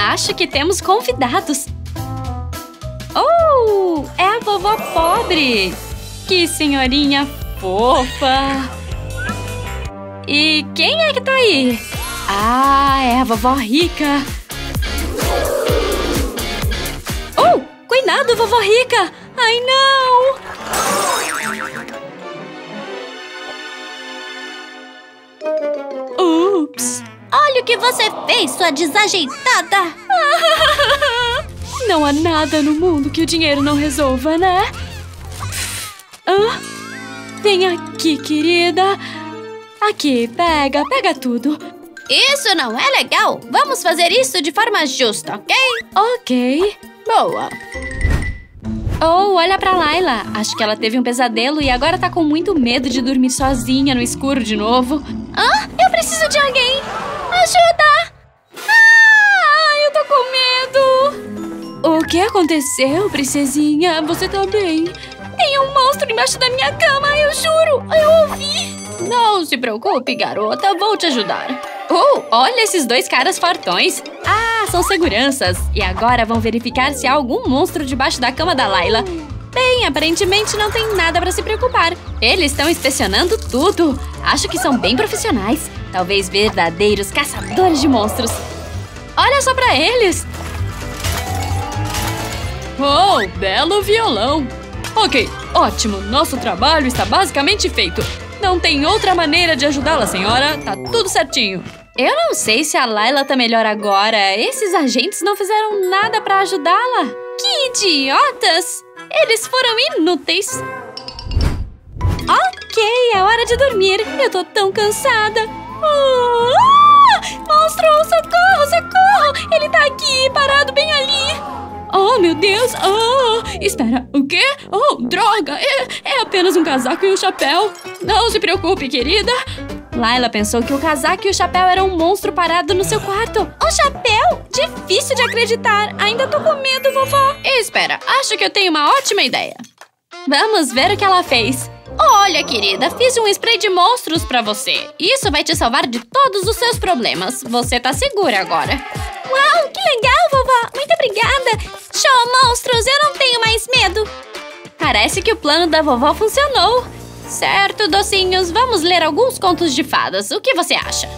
Acho que temos convidados. Oh, é a vovó pobre. Que senhorinha fofa. E quem é que tá aí? Ah, é a vovó rica. Oh, cuidado, vovó rica. Ai, não. Ups. Olha o que você fez, sua desajeitada! Não há nada no mundo que o dinheiro não resolva, né? Vem aqui, querida. Aqui, pega tudo. Isso não é legal! Vamos fazer isso de forma justa, ok? Ok. Boa! Oh, olha pra Layla. Acho que ela teve um pesadelo e agora tá com muito medo de dormir sozinha no escuro de novo. Eu preciso de alguém! Ajuda! Eu tô com medo! O que aconteceu, princesinha? Você tá bem? Tem um monstro embaixo da minha cama, eu juro! Eu ouvi! Não se preocupe, garota. Vou te ajudar. Olha esses dois caras fartões. São seguranças. E agora vão verificar se há algum monstro debaixo da cama da Layla. Bem, aparentemente não tem nada pra se preocupar. Eles estão inspecionando tudo. Acho que são bem profissionais. Talvez verdadeiros caçadores de monstros. Olha só pra eles. Oh, belo violão. Ok, ótimo. Nosso trabalho está basicamente feito. Não tem outra maneira de ajudá-la, senhora. Tá tudo certinho. Eu não sei se a Layla tá melhor agora. Esses agentes não fizeram nada pra ajudá-la. Que idiotas! Eles foram inúteis. Ok, é hora de dormir. Eu tô tão cansada. Monstro, socorro, socorro! Ele tá aqui, parado bem ali. Oh, meu Deus! Espera, o quê? Droga! É apenas um casaco e um chapéu. Não se preocupe, querida. Layla pensou que o casaco e o chapéu eram um monstro parado no seu quarto. Um chapéu? Difícil de acreditar. Ainda tô com medo, vovó. Espera, acho que eu tenho uma ótima ideia. Vamos ver o que ela fez. Olha, querida, fiz um spray de monstros pra você. Isso vai te salvar de todos os seus problemas. Você tá segura agora. Uau, que legal, vovó! Muito obrigada! Show, monstros! Eu não tenho mais medo! Parece que o plano da vovó funcionou. Certo, docinhos, vamos ler alguns contos de fadas. O que você acha?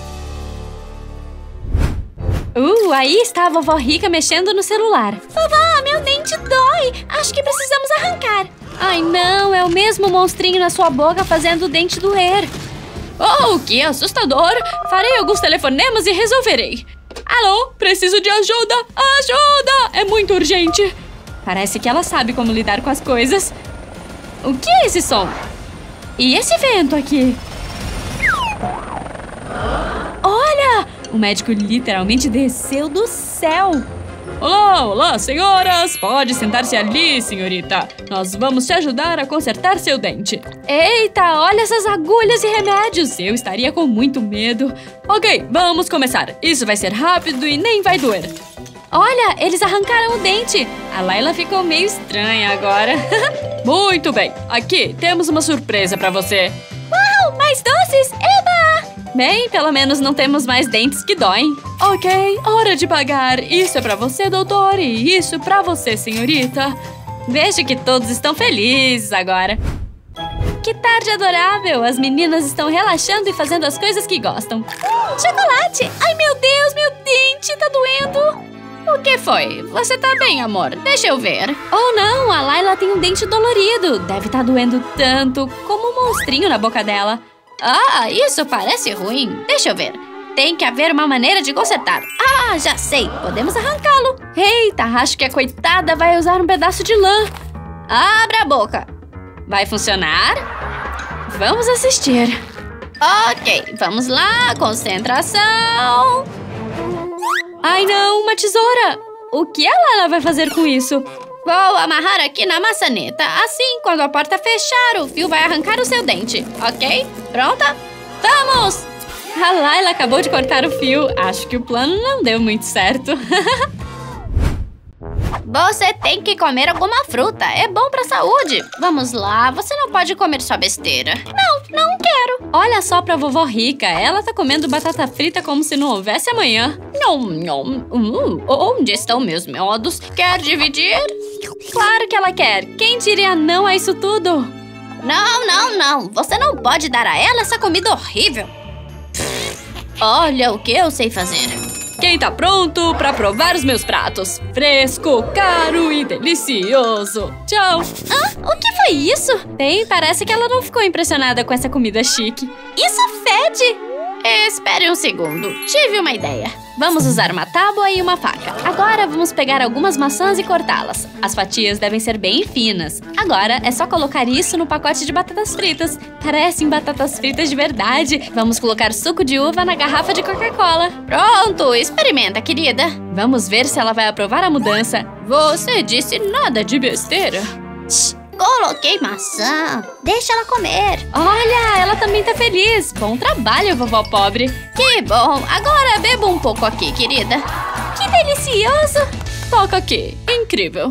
Aí está a vovó rica mexendo no celular. Vovó, meu dente dói! Acho que precisamos arrancar. Ai, não, é o mesmo monstrinho na sua boca fazendo o dente doer. Que assustador! Farei alguns telefonemas e resolverei. Alô, preciso de ajuda! Ajuda! É muito urgente. Parece que ela sabe como lidar com as coisas. O que é esse som? E esse vento aqui? Olha! O médico literalmente desceu do céu. Olá, senhoras! Pode sentar-se ali, senhorita. Nós vamos te ajudar a consertar seu dente. Eita, olha essas agulhas e remédios. Eu estaria com muito medo. Ok, vamos começar. Isso vai ser rápido e nem vai doer. Olha, eles arrancaram o dente. A Layla ficou meio estranha agora. Muito bem, aqui temos uma surpresa pra você. Uau, mais doces! Eba! Bem, pelo menos não temos mais dentes que doem. Ok, hora de pagar. Isso é pra você, doutor, e isso pra você, senhorita. Vejo que todos estão felizes agora. Que tarde adorável! As meninas estão relaxando e fazendo as coisas que gostam. Chocolate! Ai, meu Deus, meu dente tá doendo! O que foi? Você tá bem, amor? Deixa eu ver. Oh, não! A Layla tem um dente dolorido. Deve estar doendo tanto como um monstrinho na boca dela. Isso parece ruim. Deixa eu ver. Tem que haver uma maneira de consertar. Já sei. Podemos arrancá-lo. Eita, acho que a coitada vai usar um pedaço de lã. Abra a boca. Vai funcionar? Vamos assistir. Ok, vamos lá. Concentração. Ai, não, uma tesoura! O que a Layla vai fazer com isso? Vou amarrar aqui na maçaneta. Assim, quando a porta fechar, o fio vai arrancar o seu dente, ok? Pronta? Vamos! A Layla acabou de cortar o fio. Acho que o plano não deu muito certo. Você tem que comer alguma fruta. É bom pra saúde. Vamos lá, você não pode comer só besteira. Não quero. Olha só pra vovó rica. Ela tá comendo batata frita como se não houvesse amanhã. Onde estão meus miodos? Quer dividir? Claro que ela quer. Quem diria não a isso tudo? Não. Você não pode dar a ela essa comida horrível. Olha o que eu sei fazer. Quem tá pronto pra provar os meus pratos? Fresco, caro e delicioso. Tchau. O que foi isso? Bem, parece que ela não ficou impressionada com essa comida chique. Isso fede! Espere um segundo. Tive uma ideia. Vamos usar uma tábua e uma faca. Agora vamos pegar algumas maçãs e cortá-las. As fatias devem ser bem finas. Agora é só colocar isso no pacote de batatas fritas. Parecem batatas fritas de verdade. Vamos colocar suco de uva na garrafa de Coca-Cola. Pronto, experimenta, querida. Vamos ver se ela vai aprovar a mudança. Você disse nada de besteira. Coloquei maçã. Deixa ela comer. Olha, ela também tá feliz. Bom trabalho, vovó pobre. Que bom. Agora beba um pouco aqui, querida. Que delicioso. Toca aqui. Incrível.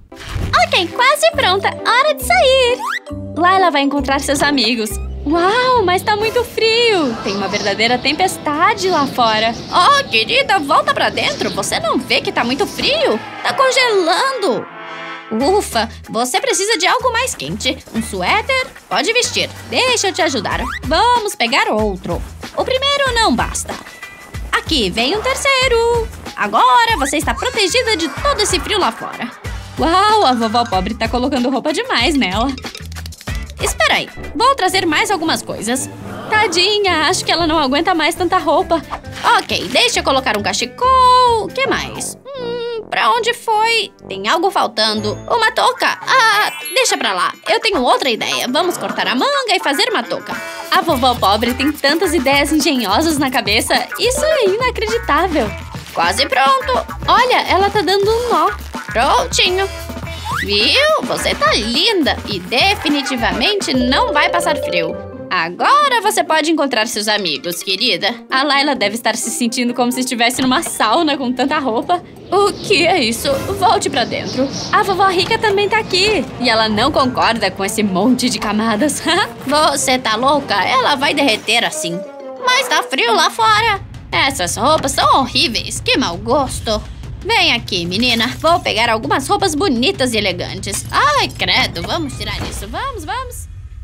Ok, quase pronta. Hora de sair. Lá ela vai encontrar seus amigos. Uau, mas tá muito frio. Tem uma verdadeira tempestade lá fora. Oh, querida, volta pra dentro. Você não vê que tá muito frio? Tá congelando. Ufa, você precisa de algo mais quente. Um suéter? Pode vestir. Deixa eu te ajudar. Vamos pegar outro. O primeiro não basta. Aqui vem um terceiro. Agora você está protegida de todo esse frio lá fora. Uau, a vovó pobre tá colocando roupa demais nela. Espera aí, vou trazer mais algumas coisas. Tadinha, acho que ela não aguenta mais tanta roupa. Ok, deixa eu colocar um cachecol. O que mais? Pra onde foi? Tem algo faltando. Uma touca. Deixa pra lá. Eu tenho outra ideia. Vamos cortar a manga e fazer uma touca. A vovó pobre tem tantas ideias engenhosas na cabeça. Isso é inacreditável. Quase pronto. Olha, ela tá dando um nó. Prontinho. Viu? Você tá linda e definitivamente não vai passar frio. Agora você pode encontrar seus amigos, querida. A Layla deve estar se sentindo como se estivesse numa sauna com tanta roupa. O que é isso? Volte pra dentro. A vovó rica também tá aqui. E ela não concorda com esse monte de camadas. Você tá louca? Ela vai derreter assim. Mas tá frio lá fora. Essas roupas são horríveis. Que mau gosto. Vem aqui, menina. Vou pegar algumas roupas bonitas e elegantes. Ai, credo. Vamos tirar isso. Vamos.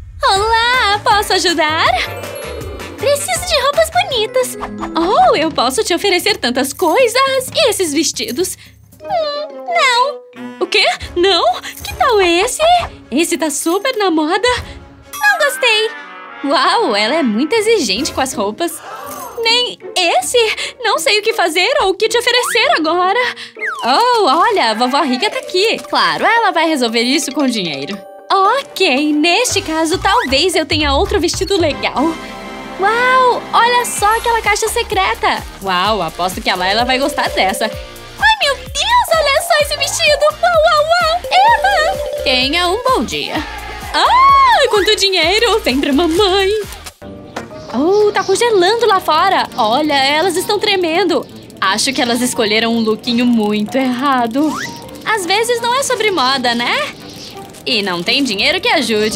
Olá, posso ajudar? Preciso de roupas bonitas. Oh, eu posso te oferecer tantas coisas. E esses vestidos? Não. O quê? Não? Que tal esse? Esse tá super na moda. Não gostei. Uau, ela é muito exigente com as roupas. Nem esse? Não sei o que fazer ou o que te oferecer agora. Oh, olha, a vovó rica tá aqui. Claro, ela vai resolver isso com dinheiro. Ok, neste caso, talvez eu tenha outro vestido legal. Uau, olha só aquela caixa secreta. Uau, aposto que a Layla vai gostar dessa. Ai, meu Deus, olha só esse vestido. Uau. Eva! Tenha um bom dia. Quanto dinheiro. Vem pra mamãe. Oh, tá congelando lá fora. Olha, elas estão tremendo. Acho que elas escolheram um lookinho muito errado. Às vezes não é sobre moda, né? E não tem dinheiro que ajude.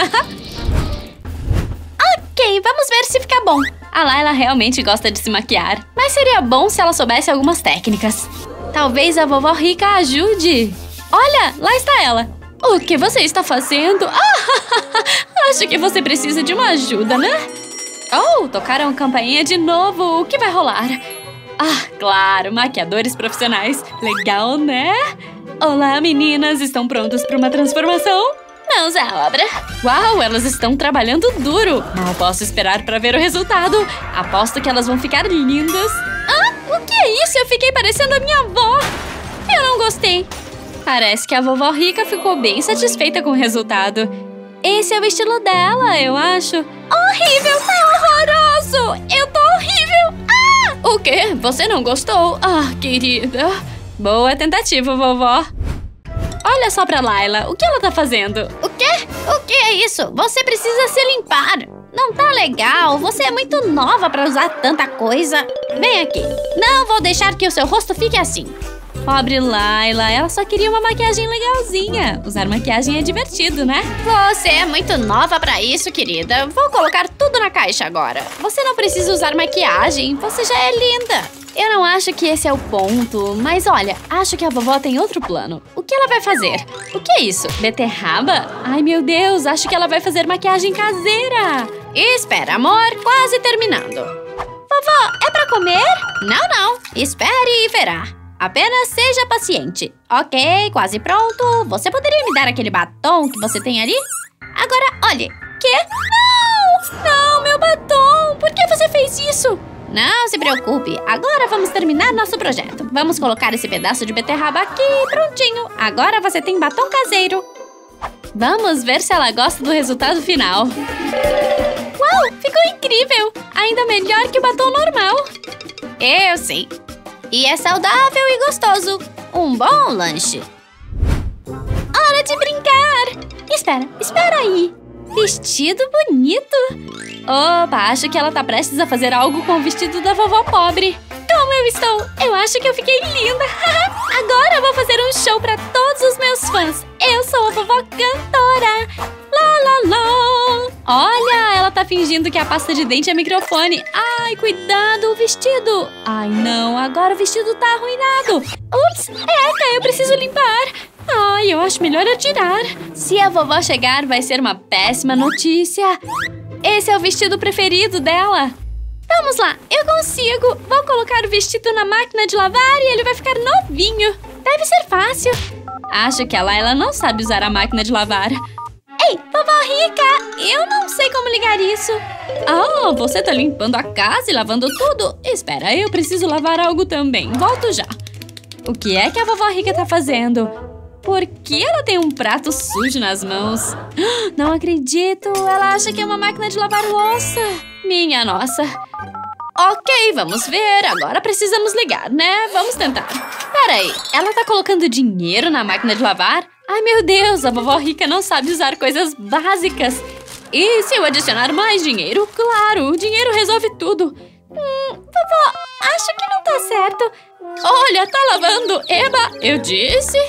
Ok, vamos ver se fica bom. A Layla realmente gosta de se maquiar. Mas seria bom se ela soubesse algumas técnicas. Talvez a vovó rica ajude. Olha, lá está ela. O que você está fazendo? Acho que você precisa de uma ajuda, né? Oh, tocaram a campainha de novo. O que vai rolar? Claro, maquiadores profissionais. Legal, né? Olá, meninas. Estão prontas para uma transformação? Mãos à obra. Uau, elas estão trabalhando duro. Mal posso esperar para ver o resultado. Aposto que elas vão ficar lindas. O que é isso? Eu fiquei parecendo a minha avó. Eu não gostei. Parece que a vovó rica ficou bem satisfeita com o resultado. Esse é o estilo dela, eu acho. Horrível, tá horroroso. Eu tô horrível. O quê? Você não gostou? Querida. Boa tentativa, vovó. Olha só pra Layla. O que ela tá fazendo? O quê? O que é isso? Você precisa se limpar. Não tá legal. Você é muito nova pra usar tanta coisa. Vem aqui. Não vou deixar que o seu rosto fique assim. Pobre Layla, ela só queria uma maquiagem legalzinha. Usar maquiagem é divertido, né? Você é muito nova pra isso, querida. Vou colocar tudo na caixa agora. Você não precisa usar maquiagem, você já é linda. Eu não acho que esse é o ponto, mas olha, acho que a vovó tem outro plano. O que ela vai fazer? O que é isso? Beterraba? Ai, meu Deus, acho que ela vai fazer maquiagem caseira. Espera, amor, quase terminando. Vovó, é pra comer? Não. Espere e verá. Apenas seja paciente. Ok, quase pronto. Você poderia me dar aquele batom que você tem ali? Agora, olhe. Quê? Não, meu batom. Por que você fez isso? Não se preocupe, agora vamos terminar nosso projeto. Vamos colocar esse pedaço de beterraba aqui, prontinho. Agora você tem batom caseiro. Vamos ver se ela gosta do resultado final. Uau, ficou incrível! Ainda melhor que o batom normal. Eu sei. E é saudável e gostoso. Um bom lanche. Hora de brincar! Espera aí. Vestido bonito. Opa, acho que ela tá prestes a fazer algo com o vestido da vovó pobre. Como eu estou? Eu acho que eu fiquei linda. Agora vou fazer um show pra todos os meus fãs. Eu sou a vovó cantora. Lá, lá, lá. Olha, ela tá fingindo que a pasta de dente é microfone. Ai, cuidado, o vestido. Ai, não, agora o vestido tá arruinado. Ups, eca, eu preciso limpar. Ai, eu acho melhor eu tirar. Se a vovó chegar, vai ser uma péssima notícia. Esse é o vestido preferido dela. Vamos lá, eu consigo. Vou colocar o vestido na máquina de lavar e ele vai ficar novinho. Deve ser fácil. Acho que a Layla não sabe usar a máquina de lavar. Ei, vovó Rica, eu não sei como ligar isso. Ah, você tá limpando a casa e lavando tudo? Espera, eu preciso lavar algo também. Volto já. O que é que a vovó Rica tá fazendo? Por que ela tem um prato sujo nas mãos? Não acredito, ela acha que é uma máquina de lavar louça. Minha nossa. Ok, vamos ver. Agora precisamos ligar, né? Vamos tentar. Peraí, ela tá colocando dinheiro na máquina de lavar? Ai, meu Deus, a vovó Rica não sabe usar coisas básicas. E se eu adicionar mais dinheiro? Claro, o dinheiro resolve tudo. Vovó, acho que não tá certo. Olha, tá lavando. Eba, eu disse...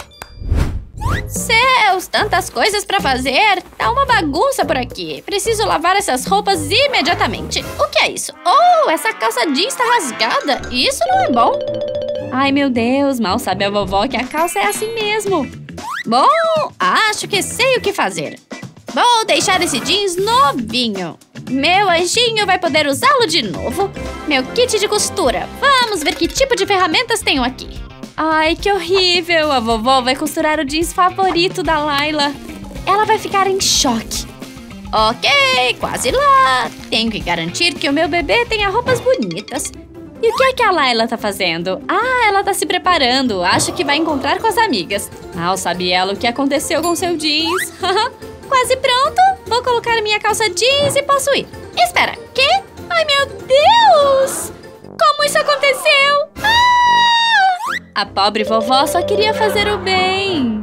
Céus, tantas coisas pra fazer. Tá uma bagunça por aqui. Preciso lavar essas roupas imediatamente. O que é isso? Oh, essa calça jeans tá rasgada. Isso não é bom. Ai, meu Deus, mal sabe a vovó que a calça é assim mesmo. Bom, acho que sei o que fazer. Vou deixar esse jeans novinho. Meu anjinho vai poder usá-lo de novo. Meu kit de costura. Vamos ver que tipo de ferramentas tenho aqui. Ai, que horrível! A vovó vai costurar o jeans favorito da Layla. Ela vai ficar em choque. Ok, quase lá. Tenho que garantir que o meu bebê tenha roupas bonitas. E o que é a Layla tá fazendo? Ah, ela tá se preparando. Acho que vai encontrar com as amigas. Mal sabe ela o que aconteceu com seu jeans. Quase pronto. Vou colocar minha calça jeans e posso ir. Espera, quê? Ai, meu Deus! Como isso aconteceu? A pobre vovó só queria fazer o bem.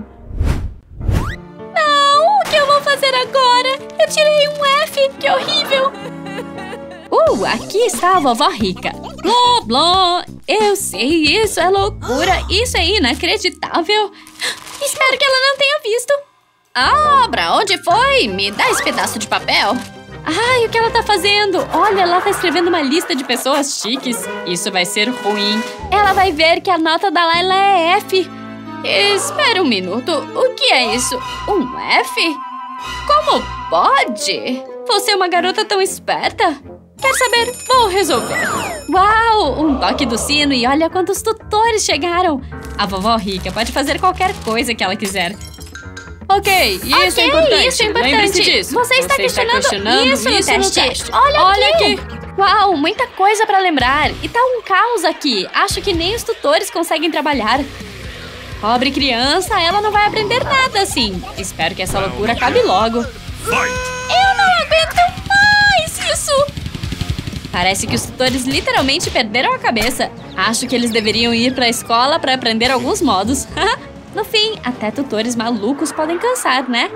Não, o que eu vou fazer agora? Eu tirei um F, que horrível. Aqui está a vovó Rica. Blá, blá. Eu sei, isso é loucura. Isso é inacreditável. Espero que ela não tenha visto. Ah, pra onde foi? Me dá esse pedaço de papel. Ai, o que ela tá fazendo? Olha, ela tá escrevendo uma lista de pessoas chiques. Isso vai ser ruim. Ela vai ver que a nota da Layla é F. Espera um minuto. O que é isso? Um F? Como pode? Você é uma garota tão esperta? Quer saber? Vou resolver. Uau, um toque do sino e olha quantos tutores chegaram. A vovó Rica pode fazer qualquer coisa que ela quiser. Ok, isso é importante. Lembre-se disso. Você está questionando isso no teste. Olha aqui. Uau, muita coisa pra lembrar. E tá um caos aqui. Acho que nem os tutores conseguem trabalhar. Pobre criança, ela não vai aprender nada assim. Espero que essa loucura acabe logo. Eu não aguento mais isso. Parece que os tutores literalmente perderam a cabeça. Acho que eles deveriam ir pra escola pra aprender alguns modos. No fim, até tutores malucos podem cansar, né?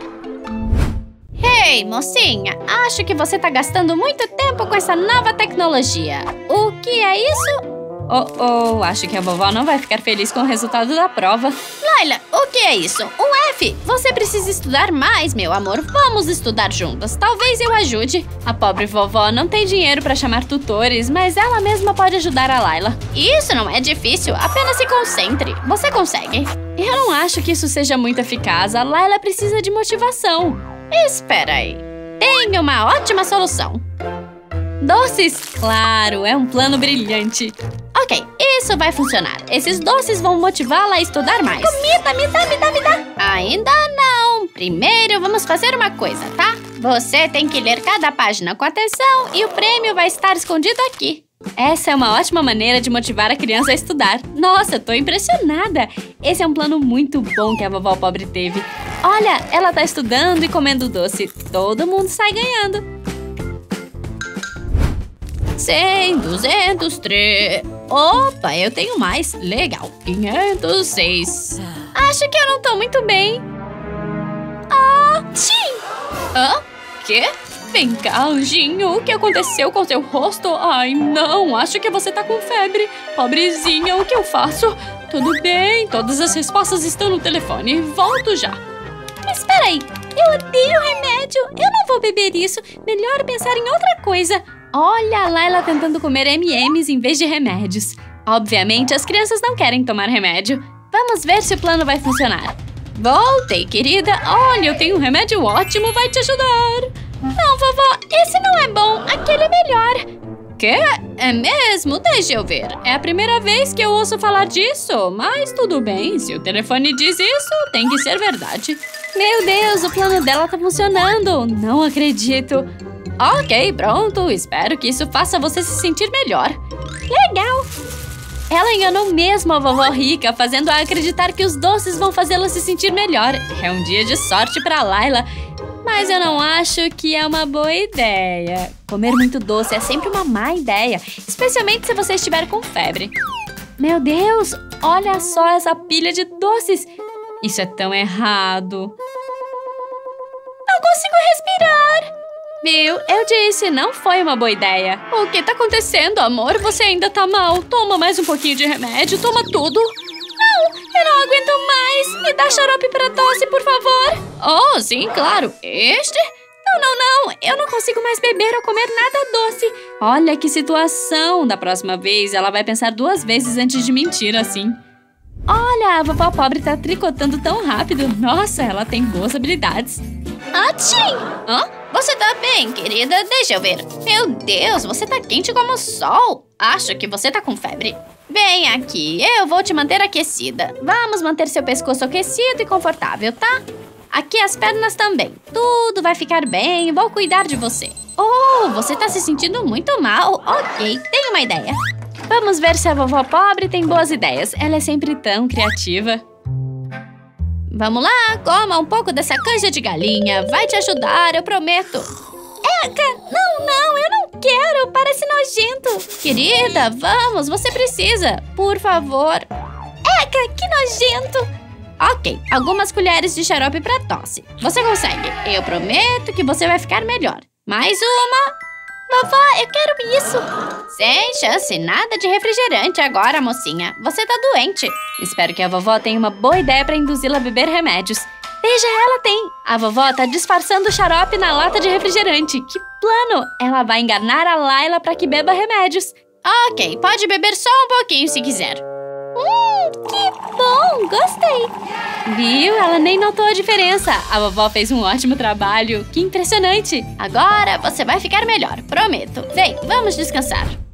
Ei, mocinha, acho que você tá gastando muito tempo com essa nova tecnologia. O que é isso? Acho que a vovó não vai ficar feliz com o resultado da prova. Layla, o que é isso? Um F! Você precisa estudar mais, meu amor. Vamos estudar juntas. Talvez eu ajude. A pobre vovó não tem dinheiro pra chamar tutores, mas ela mesma pode ajudar a Layla. Isso não é difícil, apenas se concentre. Você consegue. Eu não acho que isso seja muito eficaz. A Layla precisa de motivação. Espera aí. Tenho uma ótima solução. Doces! Claro, é um plano brilhante. Ok, isso vai funcionar. Esses doces vão motivá-la a estudar mais. Comida, me dá. Ainda não. Primeiro, vamos fazer uma coisa, tá? Você tem que ler cada página com atenção e o prêmio vai estar escondido aqui. Essa é uma ótima maneira de motivar a criança a estudar. Nossa, tô impressionada. Esse é um plano muito bom que a vovó pobre teve. Olha, ela tá estudando e comendo doce. Todo mundo sai ganhando. 100, 200, 3... Opa, eu tenho mais. Legal. 506. Acho que eu não tô muito bem. Tchim! Quê? Vem cá, anjinho. O que aconteceu com seu rosto? Ai, não. Acho que você tá com febre. Pobrezinha, o que eu faço? Tudo bem. Todas as respostas estão no telefone. Volto já. Espera aí. Eu odeio remédio. Eu não vou beber isso. Melhor pensar em outra coisa. Olha a Layla tentando comer M&M's em vez de remédios. Obviamente, as crianças não querem tomar remédio. Vamos ver se o plano vai funcionar. Voltei, querida. Olha, eu tenho um remédio ótimo, vai te ajudar. Não, vovó, esse não é bom. Aquele é melhor. Quê? É mesmo? Deixa eu ver. É a primeira vez que eu ouço falar disso. Mas tudo bem, se o telefone diz isso, tem que ser verdade. Meu Deus, o plano dela tá funcionando. Não acredito. Ok, pronto. Espero que isso faça você se sentir melhor. Legal. Ela enganou mesmo a vovó rica, fazendo-a acreditar que os doces vão fazê-la se sentir melhor. É um dia de sorte pra Layla. Mas eu não acho que é uma boa ideia. Comer muito doce é sempre uma má ideia, especialmente se você estiver com febre. Meu Deus, olha só essa pilha de doces. Isso é tão errado. Não consigo respirar. Viu? Eu disse, não foi uma boa ideia. O que tá acontecendo, amor? Você ainda tá mal. Toma mais um pouquinho de remédio, toma tudo. Não, eu não aguento mais. Me dá xarope pra tosse, por favor. Oh, sim, claro. Este? Não. Eu não consigo mais beber ou comer nada doce. Olha que situação. Da próxima vez, ela vai pensar 2 vezes antes de mentir assim. Olha, a vovó pobre tá tricotando tão rápido. Nossa, ela tem boas habilidades. Atchim! Você tá bem, querida? Deixa eu ver. Meu Deus, você tá quente como o sol. Acho que você tá com febre. Vem aqui, eu vou te manter aquecida. Vamos manter seu pescoço aquecido e confortável, tá? Aqui as pernas também. Tudo vai ficar bem, vou cuidar de você. Oh, você tá se sentindo muito mal. Ok, tenho uma ideia. Vamos ver se a vovó pobre tem boas ideias. Ela é sempre tão criativa. Vamos lá, coma um pouco dessa canja de galinha. Vai te ajudar, eu prometo. Eca, não, eu não quero. Parece nojento. Querida, vamos, você precisa. Por favor. Eca, que nojento. Ok, algumas colheres de xarope pra tosse. Você consegue. Eu prometo que você vai ficar melhor. Mais uma. Vovó, eu quero isso. Sem chance, nada de refrigerante agora, mocinha. Você tá doente. Espero que a vovó tenha uma boa ideia pra induzi-la a beber remédios. Veja, ela tem. A vovó tá disfarçando o xarope na lata de refrigerante. Que plano! Ela vai enganar a Layla pra que beba remédios. Ok, pode beber só um pouquinho se quiser. Que bom, gostei. Viu? Ela nem notou a diferença. A vovó fez um ótimo trabalho. Que impressionante. Agora você vai ficar melhor, prometo. Vem, vamos descansar.